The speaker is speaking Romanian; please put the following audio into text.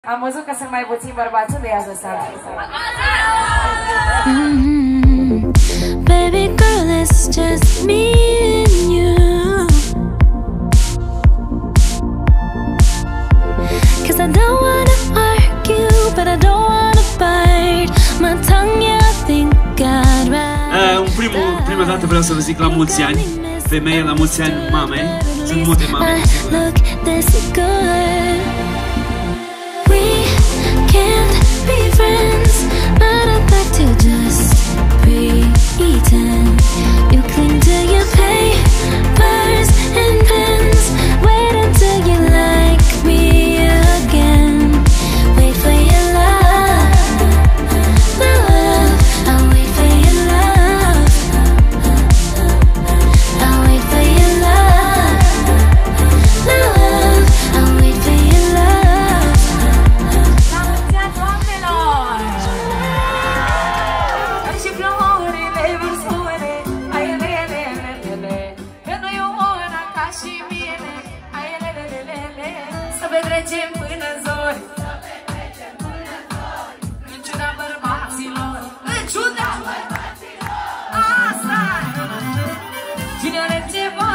Am văzut că sunt mai puțini bărbați, unde ia ăsta? Baby girl, it's just me and you. 'Cause I don't wanna argue, but I don't wanna bite my tongue, yeah, I think I'd rather. Prima dată vreau să vă zic la mulți ani. Femeie, la mulți ani, mame. Sunt multe mame. Look this good. We can't be friends, but I'd like to just pretend. You cling to your papers and pens. Wait until you like me again. Wait for your love, my love. I'll wait for your love. I'll wait for your love, my love. I'll wait for your love. La mulți ani, doamnelor! Și florile vor spune, ai lelelelele, că nu-i o mână ca și mine, ai lelelelele, să petrecem până zori, în ciuda bărbaților, în ciuda bărbaților, asta! Cine are ceva